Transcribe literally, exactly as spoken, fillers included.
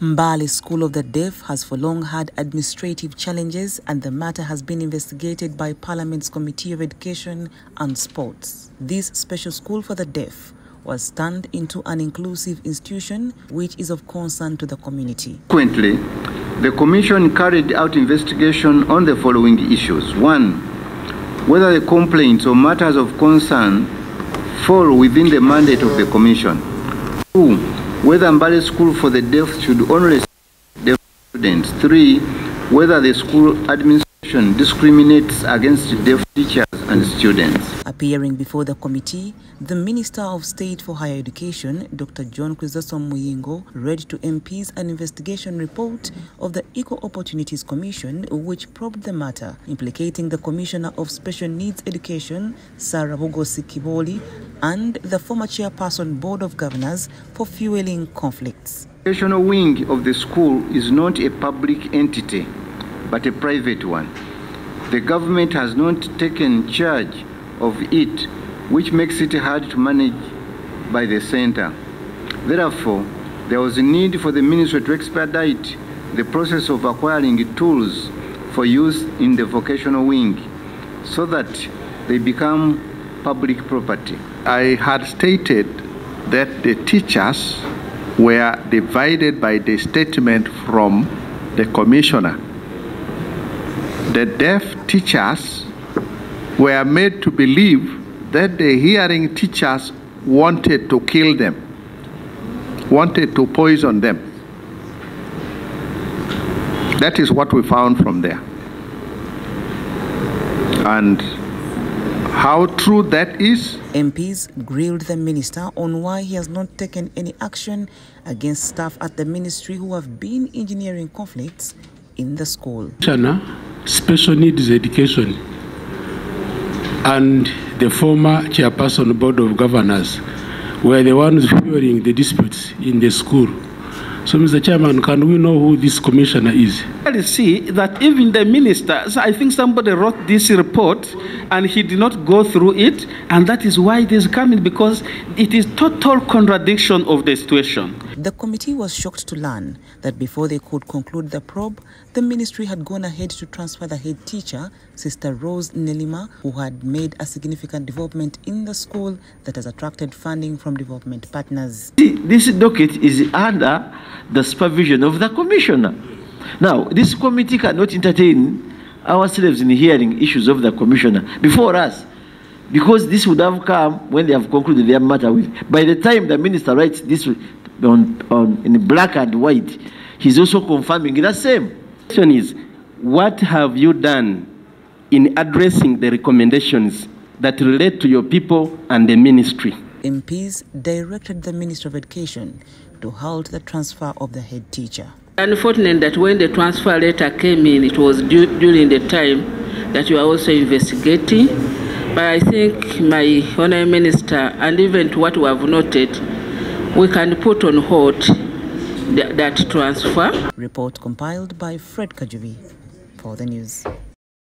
Mbale School of the Deaf has for long had administrative challenges, and the matter has been investigated by Parliament's Committee of Education and Sports. This special school for the deaf was turned into an inclusive institution which is of concern to the community. Consequently, the Commission carried out investigation on the following issues. One, whether the complaints or matters of concern fall within the mandate of the Commission. Two, whether Mbale School for the Deaf should only receive deaf students. Three, whether the school administration discriminates against deaf teachers and students. Appearing before the committee, the Minister of State for Higher Education, Doctor John Chrysostom Muyingo, read to M Ps an investigation report of the Equal Opportunities Commission, which probed the matter, implicating the Commissioner of Special Needs Education, Sarah Bogosi Kiboli, and the former Chairperson Board of Governors for fueling conflicts. The educational wing of the school is not a public entity, but a private one. The government has not taken charge of it, which makes it hard to manage by the center. Therefore, there was a need for the ministry to expedite the process of acquiring tools for use in the vocational wing so that they become public property. I had stated that the teachers were divided by the statement from the commissioner. The deaf teachers were made to believe that the hearing teachers wanted to kill them, wanted to poison them. That is what we found from there. And how true that is? M Ps grilled the minister on why he has not taken any action against staff at the ministry who have been engineering conflicts in the school. Special Needs Education and the former Chairperson Board of Governors were the ones fueling the disputes in the school. So, Mister Chairman, can we know who this commissioner is? I see that even the minister, so I think somebody wrote this report and he did not go through it, and that is why it is coming, because it is total contradiction of the situation. The committee was shocked to learn that before they could conclude the probe, the ministry had gone ahead to transfer the head teacher, Sister Rose Nelima, who had made a significant development in the school that has attracted funding from development partners. This docket is under the supervision of the commissioner. Now, this committee cannot entertain ourselves in hearing issues of the commissioner before us, because this would have come when they have concluded their matter with. By the time the minister writes this on, on in black and white, he's also confirming the same. The question is, what have you done in addressing the recommendations that relate to your people and the ministry? M Ps directed the Minister of Education to halt the transfer of the head teacher. Unfortunate that when the transfer letter came in, it was due, during the time that you are also investigating. But I think my Honourable Minister, and even to what we have noted, we can put on hold th that transfer. Report compiled by Fred Kajuvi for the news.